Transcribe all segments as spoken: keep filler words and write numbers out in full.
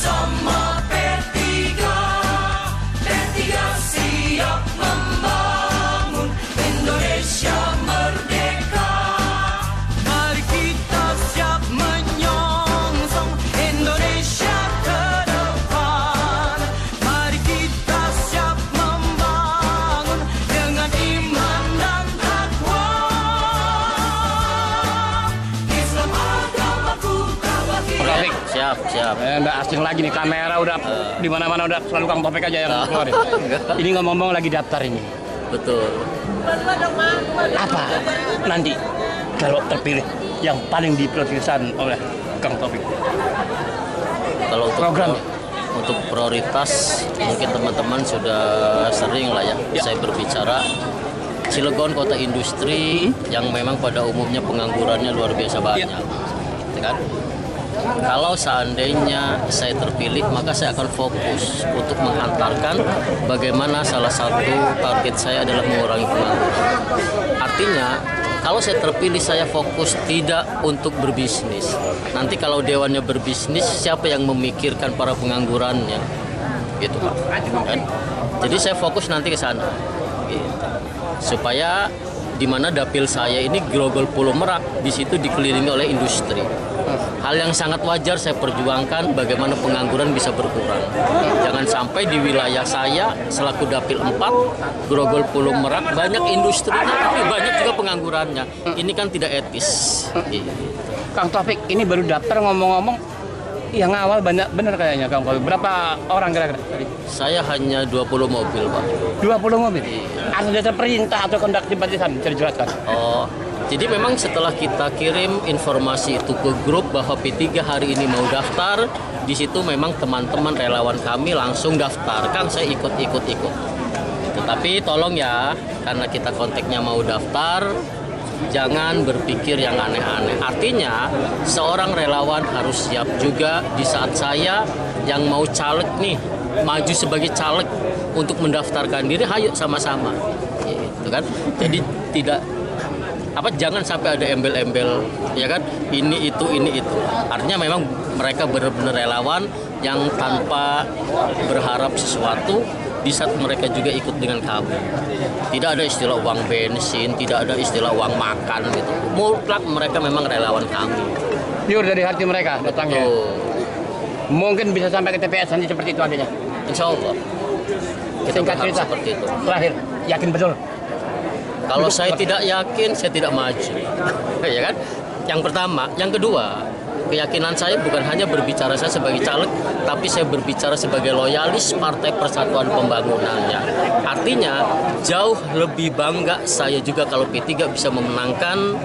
bersama P tiga. P tiga siap membangun Indonesia merdeka. Mari kita siap menyongsong Indonesia ke depan. Mari kita siap membangun dengan iman dan takwa. Islam agamaku tak bagi. Topik. Siap, siap. Eh, nggak asing lagi nih, kamera udah Uh. di mana-mana udah selalu Kang Topik aja yang Uh. keluar. Ini ngomong-ngomong lagi daftar ini. Betul. Apa nanti kalau terpilih yang paling diprioritaskan oleh Kang Topik? Kalau untuk Program. untuk prioritas mungkin teman-teman sudah sering lah ya, Ya. saya berbicara Cilegon kota industri yang memang pada umumnya penganggurannya luar biasa banyak. Ya kan? Kalau seandainya saya terpilih, maka saya akan fokus untuk menghantarkan bagaimana salah satu target saya adalah mengurangi pengangguran. Artinya, kalau saya terpilih, saya fokus tidak untuk berbisnis. Nanti kalau dewannya berbisnis, siapa yang memikirkan para penganggurannya? Gitu, Pak. Kan? Jadi saya fokus nanti ke sana. Gitu. Supaya di mana dapil saya ini Grogol Pulau Merak, di situ dikelilingi oleh industri. Hal yang sangat wajar saya perjuangkan bagaimana pengangguran bisa berkurang. Jangan sampai di wilayah saya selaku dapil empat Grogol Pulau Merak banyak industrinya tapi banyak juga penganggurannya. Ini kan tidak etis. Gitu. Kang Topik ini baru daftar, ngomong-ngomong yang awal banyak bener kayaknya Kang Topik. Berapa orang kira-kira tadi? Saya hanya dua puluh mobil, Pak. dua puluh mobil. Iya. Ada dasar perintah atau kondak simpatisan, bisa dijelaskan? Oh, jadi memang setelah kita kirim informasi itu ke grup bahwa P tiga hari ini mau daftar, di situ memang teman-teman relawan kami langsung daftar. Kang, saya ikut-ikut-ikut. Tetapi tolong ya, karena kita kontaknya mau daftar, jangan berpikir yang aneh-aneh. Artinya, seorang relawan harus siap juga di saat saya yang mau caleg nih, maju sebagai caleg untuk mendaftarkan diri, ayo sama-sama. Gitu kan? Jadi tidak apa jangan sampai ada embel-embel ya kan, ini itu ini itu. Artinya memang mereka benar-benar relawan yang tanpa berharap sesuatu, di saat mereka juga ikut dengan kami. Tidak ada istilah uang bensin, tidak ada istilah uang makan gitu. Mutlak mereka memang relawan kami. Pure dari hati mereka datangnya. Tuh. Mungkin bisa sampai ke T P S nanti seperti itu adanya. Insya Allah kita Singkat berharap cerita, seperti itu. terakhir, yakin betul? Kalau saya tidak yakin, saya tidak maju. Ya kan? Yang pertama, yang kedua, keyakinan saya bukan hanya berbicara saya sebagai caleg, tapi saya berbicara sebagai loyalis Partai Persatuan Pembangunannya. Artinya, jauh lebih bangga saya juga kalau P tiga bisa memenangkan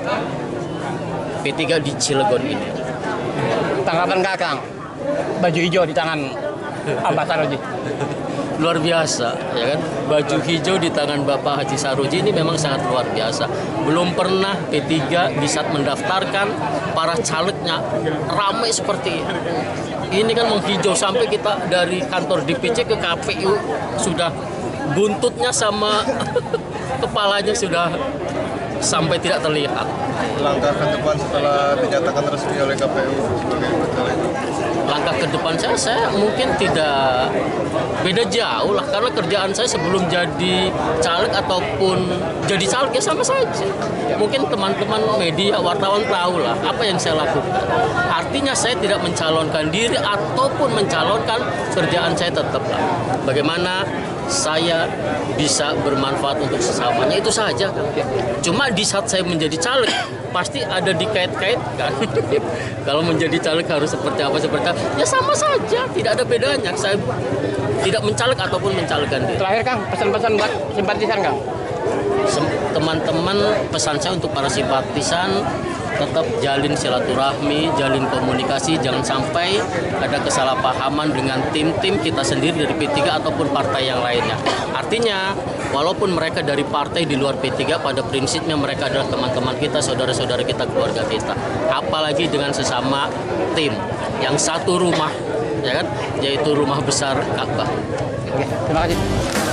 P tiga di Cilegon ini. Tanggapan Kakang, baju hijau di tangan Abah Saroji. Luar biasa, ya kan? Baju hijau di tangan Bapak Haji Saroji ini memang sangat luar biasa. Belum pernah P tiga di saat mendaftarkan para calegnya ramai seperti ini. Ini kan menghijau sampai kita dari kantor D P C ke K P U sudah buntutnya sama kepalanya sudah sampai tidak terlihat. Langkah ke depan setelah dinyatakan resmi oleh K P U sebagai caleg? Langkah ke depan saya, saya mungkin tidak beda jauh lah, karena kerjaan saya sebelum jadi caleg ataupun jadi caleg ya sama saja. Mungkin teman-teman media, wartawan tahu lah apa yang saya lakukan. Artinya saya tidak mencalonkan diri ataupun mencalonkan, kerjaan saya tetap lah. Bagaimana saya bisa bermanfaat untuk sesamanya, itu saja. Cuma di saat saya menjadi caleg pasti ada dikait-kaitkan. Kalau menjadi caleg harus seperti apa seperti apa. Ya sama saja, tidak ada bedanya. Saya tidak mencaleg ataupun mencalonkan diri. Terakhir Kang, pesan-pesan buat simpatisan Kang. Teman-teman, pesan saya untuk para simpatisan, tetap jalin silaturahmi, jalin komunikasi, jangan sampai ada kesalahpahaman dengan tim-tim kita sendiri dari P tiga ataupun partai yang lainnya. Artinya, walaupun mereka dari partai di luar P tiga, pada prinsipnya mereka adalah teman-teman kita, saudara-saudara kita, keluarga kita. Apalagi dengan sesama tim yang satu rumah, ya kan, yaitu rumah besar Ka'bah. Oke, terima kasih.